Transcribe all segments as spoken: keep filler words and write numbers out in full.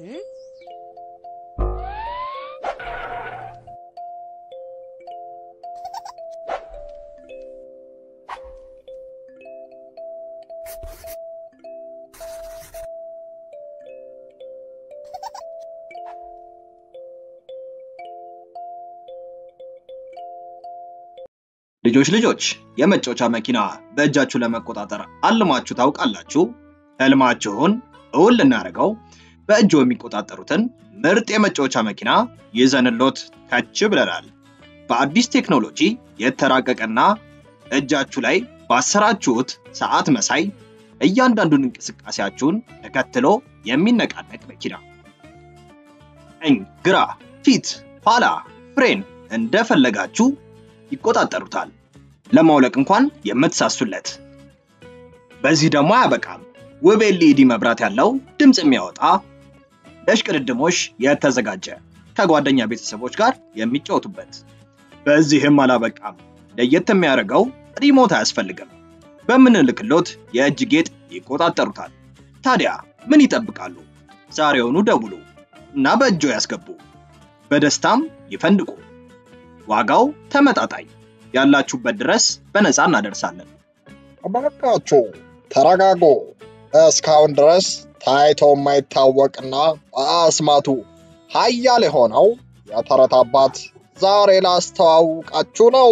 ልጆች ልጆች የመጫወቻ መኪና በእጃችሁ ለመቆጣጠር አልማችሁ ታውቃላችሁ? ህልማችሁን እውን ልናደርገው በእጅዎ የሚቆጣጠሩትን ምርጥ የመጫወቻ መኪና ይዘንሎት ከች ብለናል። በአዲስ ቴክኖሎጂ የተራቀቀና እጃችሁ ላይ ባሰራችሁት ሰዓት መሳይ እያንዳንዱን እንቅስቃሴያችሁን ተከትሎ የሚነቃነቅ መኪና። ቀኝ፣ ግራ፣ ፊት፣ ኋላ፣ ፍሬን እንደፈለጋችሁ ይቆጣጠሩታል። ለማውለቅ እንኳን የምትሳሱለት። በዚህ ደግሞ አያበቃም። ውብ ኤልኢዲ መብራት ያለው ድምጽ የሚያወጣ ለሽቅድድሞሽ የተዘጋጀ ከጓደኛ ቤተሰቦች ጋር የሚጫወቱበት። በዚህም አላበቃም። ለየት የሚያደርገው ሪሞት አያስፈልግም። በምንልክሎት የእጅ ጌጥ ይቆጣጠሩታል። ታዲያ ምን ይጠብቃሉ? ዛሬውኑ ደውሉ እና በእጆ ያስገቡ። በደስታም ይፈንድቁ። ዋጋው ተመጣጣኝ፣ ያላችሁበት ድረስ በነፃ እናደርሳለን። አባካችሁ ተረጋጉ። እስካሁን ድረስ ታይቶ የማይታወቅና አስማቱ ኃያል የሆነው የተረት አባት ዛሬ ላስተዋውቃችሁ ነው።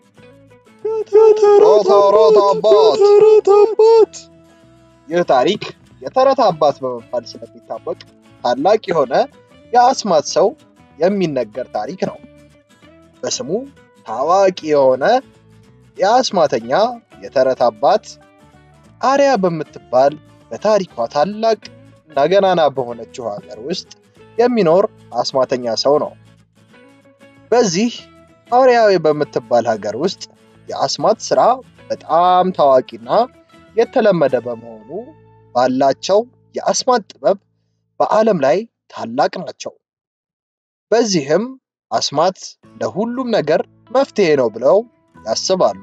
የተረት አባት። ይህ ታሪክ የተረት አባት በመባል ስለሚታወቅ ታላቅ የሆነ የአስማት ሰው የሚነገር ታሪክ ነው። በስሙ ታዋቂ የሆነ የአስማተኛ የተረት አባት አርያ በምትባል በታሪኳ ታላቅ ነገናና በሆነችው ሀገር ውስጥ የሚኖር አስማተኛ ሰው ነው። በዚህ አርያዊ በምትባል ሀገር ውስጥ የአስማት ስራ በጣም ታዋቂና የተለመደ በመሆኑ ባላቸው የአስማት ጥበብ በዓለም ላይ ታላቅ ናቸው። በዚህም አስማት ለሁሉም ነገር መፍትሄ ነው ብለው ያስባሉ።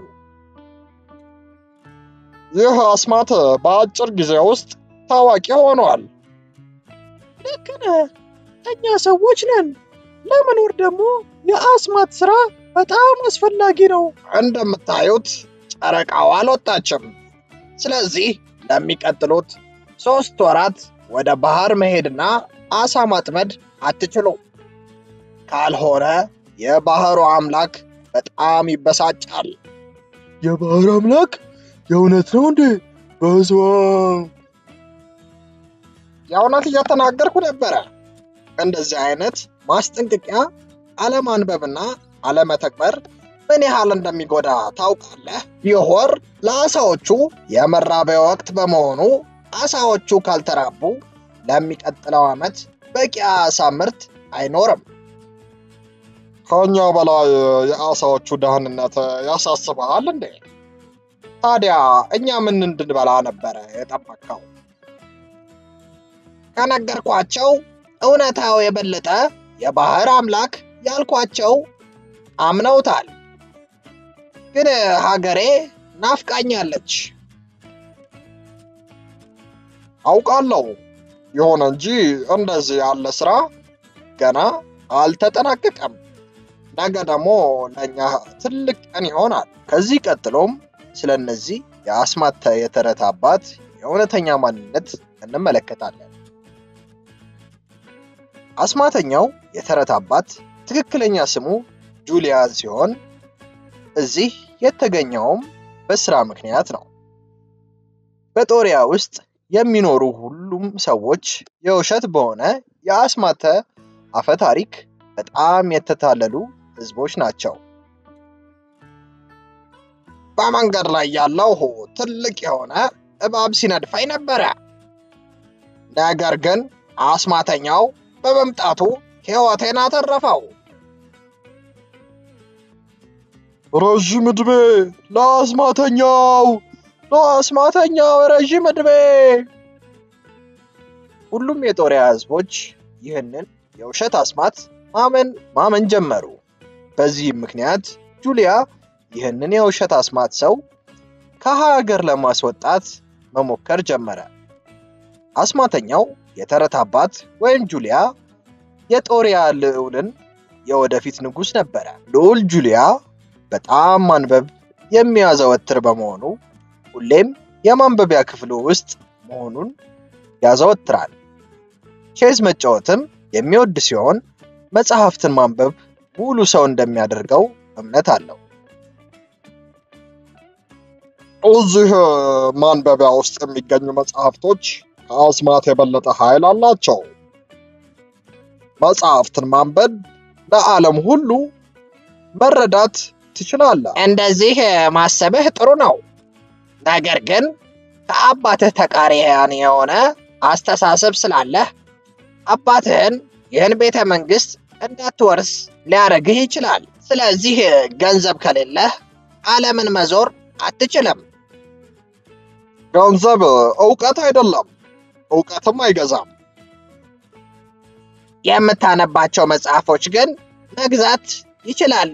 ይህ አስማት በአጭር ጊዜ ውስጥ ታዋቂ ሆኗል። ልክ ነህ። እኛ ሰዎች ነን። ለመኖር ደግሞ የአስማት ስራ በጣም አስፈላጊ ነው። እንደምታዩት ጨረቃው አልወጣችም። ስለዚህ ለሚቀጥሉት ሶስት ወራት ወደ ባህር መሄድና አሳ ማጥመድ አትችሉም። ካልሆነ የባህሩ አምላክ በጣም ይበሳጫል። የባህር አምላክ? የእውነት ነው እንዴ? በስመአብ። የእውነት እየተናገርኩ ነበረ። እንደዚህ አይነት ማስጠንቀቂያ አለማንበብና አለመተግበር ምን ያህል እንደሚጎዳ ታውቃለህ? ይህ ወር ለአሳዎቹ የመራቢያ ወቅት በመሆኑ አሳዎቹ ካልተራቡ ለሚቀጥለው ዓመት በቂ አሳ ምርት አይኖርም። ከኛ በላይ የአሳዎቹ ደህንነት ያሳስባል እንዴ? ታዲያ እኛ ምን እንድንበላ ነበር የጠበቀው? ከነገርኳቸው እውነታው የበለጠ የባህር አምላክ ያልኳቸው አምነውታል። ግን ሀገሬ ናፍቃኛለች። አውቃለሁ። ይሁን እንጂ እንደዚህ ያለ ስራ ገና አልተጠናቀቀም። ነገ ደግሞ ለኛ ትልቅ ቀን ይሆናል። ከዚህ ቀጥሎም ስለነዚህ የአስማት የተረት አባት የእውነተኛ ማንነት እንመለከታለን። አስማተኛው የተረት አባት ትክክለኛ ስሙ ጁሊያን ሲሆን እዚህ የተገኘውም በስራ ምክንያት ነው። በጦሪያ ውስጥ የሚኖሩ ሁሉም ሰዎች የውሸት በሆነ የአስማተ አፈ ታሪክ በጣም የተታለሉ ህዝቦች ናቸው። በመንገድ ላይ ያለው ትልቅ የሆነ እባብ ሲነድፈኝ ነበረ። ነገር ግን አስማተኛው በመምጣቱ ሕይወቴን አተረፈው። ረጅም ዕድሜ ለአስማተኛው! ለአስማተኛው ረጅም ዕድሜ! ሁሉም የጦሪያ ህዝቦች ይህንን የውሸት አስማት ማመን ማመን ጀመሩ። በዚህም ምክንያት ጁሊያ ይህንን የውሸት አስማት ሰው ከሀገር ለማስወጣት መሞከር ጀመረ። አስማተኛው የተረት አባት ወይም ጁሊያ የጦሪያ ልዑልን የወደፊት ንጉስ ነበረ። ልዑል ጁሊያ በጣም ማንበብ የሚያዘወትር በመሆኑ ሁሌም የማንበቢያ ክፍሉ ውስጥ መሆኑን ያዘወትራል። ቼዝ መጫወትም የሚወድ ሲሆን መጽሐፍትን ማንበብ ሙሉ ሰው እንደሚያደርገው እምነት አለው። እዚህ ማንበቢያ ውስጥ የሚገኙ መጽሐፍቶች ከአስማት የበለጠ ኃይል አላቸው። መጽሐፍትን ማንበብ ለዓለም ሁሉ መረዳት ትችላለህ። እንደዚህ ማሰብህ ጥሩ ነው። ነገር ግን ከአባትህ ተቃራኒ የሆነ አስተሳሰብ ስላለህ አባትህን ይህን ቤተ መንግስት እንዳትወርስ ሊያደርግህ ይችላል። ስለዚህ ገንዘብ ከሌለህ ዓለምን መዞር አትችልም። ገንዘብ ዕውቀት አይደለም፣ ዕውቀትም አይገዛም። የምታነባቸው መጽሐፎች ግን መግዛት ይችላሉ።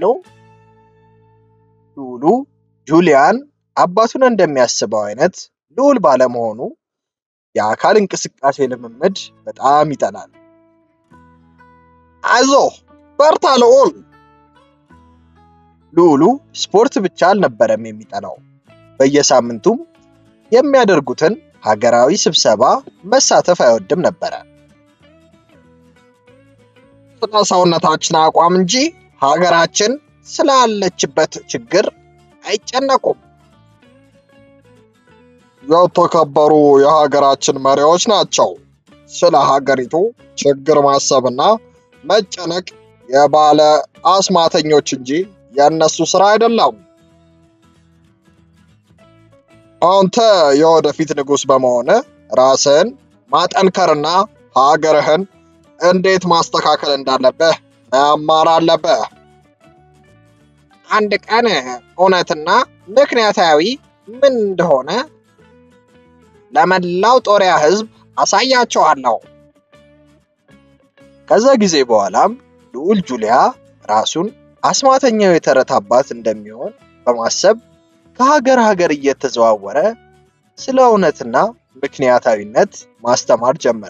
ልዑሉ ጁሊያን አባቱን እንደሚያስበው አይነት ልዑል ባለመሆኑ የአካል እንቅስቃሴ ልምምድ በጣም ይጠላል። አይዞህ በርታ ልዑል። ልዑሉ ስፖርት ብቻ አልነበረም የሚጠላው። በየሳምንቱም የሚያደርጉትን ሀገራዊ ስብሰባ መሳተፍ አይወድም ነበር። ስለ ሰውነታችን አቋም እንጂ ሀገራችን ስላለችበት ችግር አይጨነቁም። የተከበሩ የሀገራችን መሪዎች ናቸው። ስለ ሀገሪቱ ችግር ማሰብና መጨነቅ የባለ አስማተኞች እንጂ የነሱ ስራ አይደለም። አንተ የወደፊት ንጉስ በመሆን ራስን ማጠንከርና ሀገርህን እንዴት ማስተካከል እንዳለብህ መማር አለብህ። አንድ ቀን እውነትና ምክንያታዊ ምን እንደሆነ ለመላው ጦሪያ ህዝብ አሳያቸዋለሁ። ከዛ ጊዜ በኋላም ልዑል ጁሊያ ራሱን አስማተኛው የተረት አባት እንደሚሆን በማሰብ ከሀገር ሀገር እየተዘዋወረ ስለ እውነትና ምክንያታዊነት ማስተማር ጀመረ።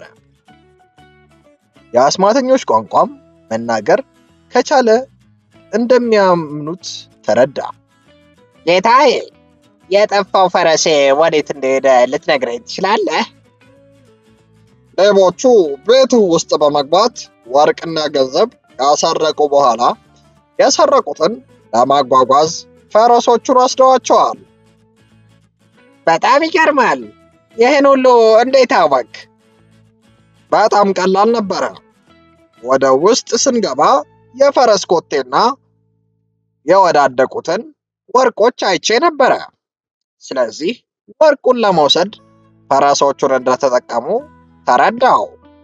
የአስማተኞች ቋንቋም መናገር ከቻለ እንደሚያምኑት ተረዳ። ጌታዬ፣ የጠፋው ፈረሴ ወዴት እንደሄደ ልትነግረኝ ትችላለህ? ሌቦቹ ቤቱ ውስጥ በመግባት ወርቅና ገንዘብ ያሰረቁ በኋላ ያሰረቁትን ለማጓጓዝ ፈረሶቹን ወስደዋቸዋል። በጣም ይገርማል። ይህን ሁሉ እንዴት አወቅ? በጣም ቀላል ነበረ። ወደ ውስጥ ስንገባ የፈረስ ኮቴና የወዳደቁትን ወርቆች አይቼ ነበረ። ስለዚህ ወርቁን ለመውሰድ ፈረሶቹን እንደተጠቀሙ ተረዳው።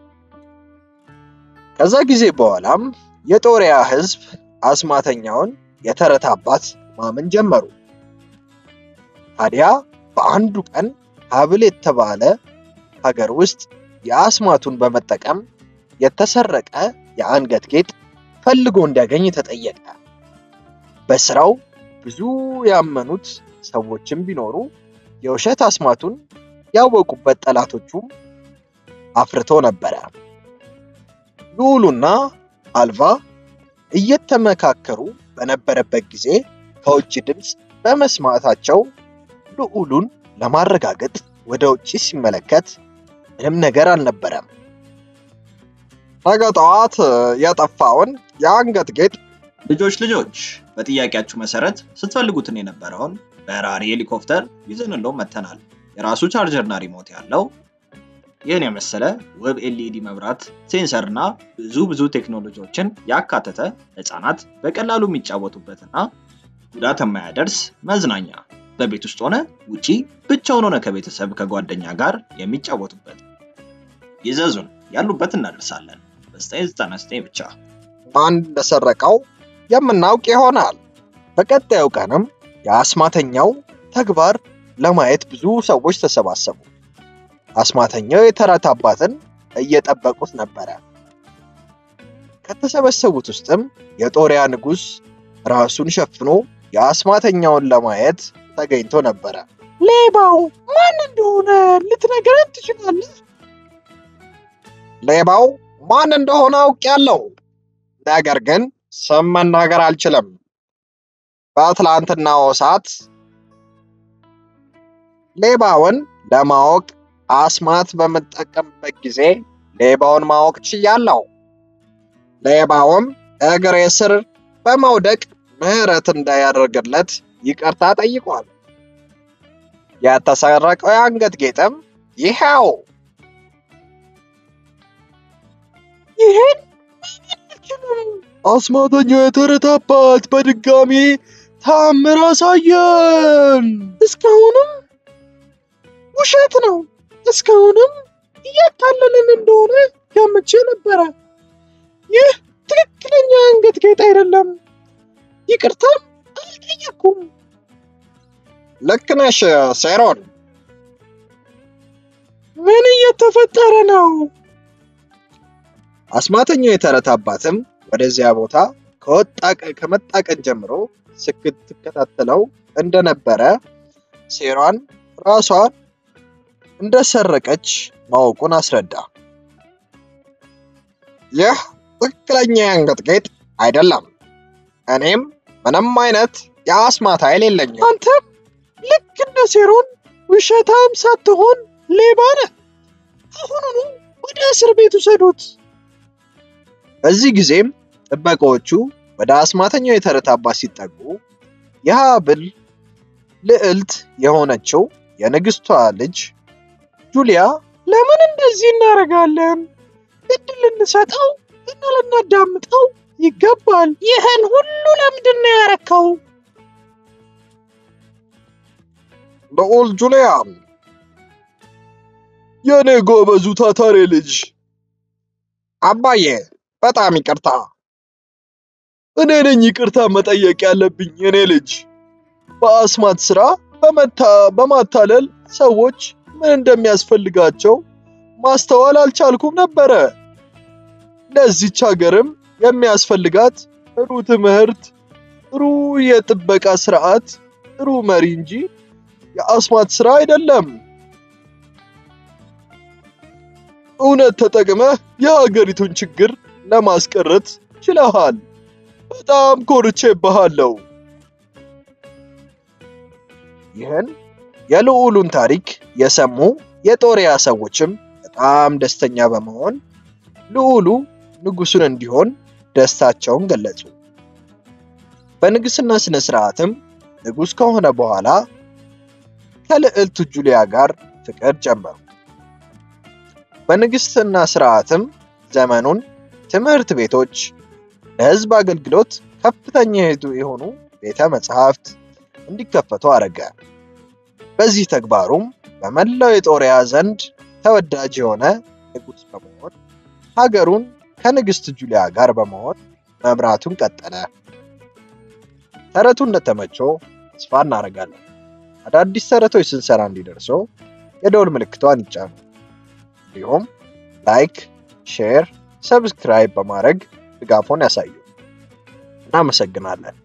ከዛ ጊዜ በኋላም የጦሪያ ህዝብ አስማተኛውን የተረት አባት ማመን ጀመሩ። ታዲያ በአንዱ ቀን ሀብል የተባለ ሀገር ውስጥ የአስማቱን በመጠቀም የተሰረቀ የአንገት ጌጥ ፈልጎ እንዲያገኝ ተጠየቀ። በስራው ብዙ ያመኑት ሰዎችም ቢኖሩ የውሸት አስማቱን ያወቁበት ጠላቶቹም አፍርቶ ነበረ። ልዑሉና አልቫ እየተመካከሩ በነበረበት ጊዜ ከውጭ ድምጽ በመስማታቸው ልዑሉን ለማረጋገጥ ወደ ውጭ ሲመለከት ምንም ነገር አልነበረም። ነገ ጠዋት የጠፋውን የአንገት ጌጥ ልጆች ልጆች በጥያቄያችሁ መሰረት ስትፈልጉትን የነበረውን በራሪ ሄሊኮፕተር ይዘንለው መተናል። የራሱ ቻርጀርና ሪሞት ያለው ይህን የመሰለ ዌብ ኤልኢዲ መብራት፣ ሴንሰርና ብዙ ብዙ ቴክኖሎጂዎችን ያካተተ ህፃናት በቀላሉ የሚጫወቱበትና ጉዳት የማያደርስ መዝናኛ፣ በቤት ውስጥ ሆነ ውጪ ብቻውን ሆነ ከቤተሰብ ከጓደኛ ጋር የሚጫወቱበት። ይዘዙን፣ ያሉበት እናደርሳለን። በዘጠኝ ዘጠና ዘጠኝ ብቻ። ማን እንደሰረቀው የምናውቅ ይሆናል። በቀጣዩ ቀንም የአስማተኛው ተግባር ለማየት ብዙ ሰዎች ተሰባሰቡ። አስማተኛው የተረት አባትን እየጠበቁት ነበረ። ከተሰበሰቡት ውስጥም የጦሪያ ንጉስ ራሱን ሸፍኖ የአስማተኛውን ለማየት ተገኝቶ ነበረ። ሌባው ማን እንደሆነ ልትነግረን ትችላለህ? ሌባው ማን እንደሆነ አውቄያለሁ፣ ነገር ግን ስም መናገር አልችልም። በትላንትናው ሰዓት ሌባውን ለማወቅ አስማት በመጠቀምበት ጊዜ ሌባውን ማወቅ ችያለሁ። ሌባውም እግሬ ስር በመውደቅ ምህረት እንዳያደርግለት ይቅርታ ጠይቋል። የተሰረቀው የአንገት ጌጥም ይሄው። ይሄን አስማተኛው የተረት አባት በድጋሚ ታምር አሳየን። እስካሁንም ውሸት ነው። እስካሁንም እያታለለን እንደሆነ ገምቼ ነበረ። ይህ ትክክለኛ አንገት ጌጥ አይደለም። ይቅርታም አልጠየኩም። ልክ ነሽ ሴሮን። ምን እየተፈጠረ ነው? አስማተኛው የተረት አባትም ወደዚያ ቦታ ከወጣ ከመጣ ቀን ጀምሮ ስትከታተለው እንደነበረ ሴሮን ራሷን እንደሰረቀች ማወቁን አስረዳ። ይህ ትክክለኛ የአንገት ጌጥ አይደለም። እኔም ምንም አይነት የአስማት ኃይል የለኝም። አንተም ልክ እንደ ሴሮን ውሸታም ሳትሆን ሌባ ነህ። አሁኑኑ ወደ እስር ቤት ውሰዱት። በዚህ ጊዜም ጥበቃዎቹ ወደ አስማተኛው የተረት አባት ሲጠጉ የሃብል ልዕልት የሆነችው የንግስቷ ልጅ ጁሊያ ለምን እንደዚህ እናደርጋለን? እድል ልንሰጠው እና ልናዳምጠው ይገባል። ይህን ሁሉ ለምንድን ነው ያረከው? ልዑል ጁሊያ፣ የኔ ጎበዙ ታታሪ ልጅ። አባዬ በጣም ይቅርታ። እኔ ነኝ ይቅርታ መጠየቅ ያለብኝ። የኔ ልጅ በአስማት ስራ በመታ በማታለል ሰዎች ምን እንደሚያስፈልጋቸው ማስተዋል አልቻልኩም ነበረ። ለዚች ሀገርም የሚያስፈልጋት ጥሩ ትምህርት፣ ጥሩ የጥበቃ ስርዓት፣ ጥሩ መሪ እንጂ የአስማት ስራ አይደለም። እውነት ተጠቅመህ የሀገሪቱን ችግር ለማስቀረት ችለሃል። በጣም ኮርቼብሃለሁ። ይህን የልዑሉን ታሪክ የሰሙ የጦሪያ ሰዎችም በጣም ደስተኛ በመሆን ልዑሉ ንጉሱን እንዲሆን ደስታቸውን ገለጹ። በንግስና ስነ ስርዓትም ንጉስ ከሆነ በኋላ ከልዕልት ጁሊያ ጋር ፍቅር ጀመሩ። በንግስና ስርዓትም ዘመኑን ትምህርት ቤቶች፣ ለህዝብ አገልግሎት ከፍተኛ የሆኑ ቤተ መጻሕፍት እንዲከፈቱ አረገ። በዚህ ተግባሩም በመላው የጦሪያ ዘንድ ተወዳጅ የሆነ ንጉስ በመሆን ሀገሩን ከንግስት ጁሊያ ጋር በመሆን መምራቱን ቀጠለ። ተረቱ እንደተመቸው ተስፋ እናደርጋለን። አዳዲስ ተረቶች ስንሰራ እንዲደርሶ የደወል ምልክቷን ይጫኑ። እንዲሁም ላይክ፣ ሼር፣ ሰብስክራይብ በማድረግ ድጋፎን ያሳዩ። እናመሰግናለን።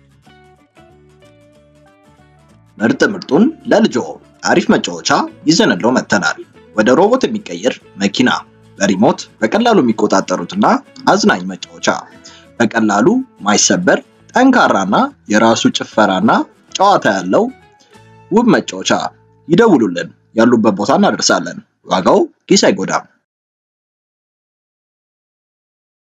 ምርጥ ምርጡን ለልጆ አሪፍ መጫወቻ ይዘንለው መተናል። ወደ ሮቦት የሚቀየር መኪና፣ በሪሞት በቀላሉ የሚቆጣጠሩትና አዝናኝ መጫወቻ፣ በቀላሉ ማይሰበር ጠንካራና የራሱ ጭፈራና ጨዋታ ያለው ውብ መጫወቻ። ይደውሉልን፣ ያሉበት ቦታ እናደርሳለን። ዋጋው ኪስ አይጎዳም።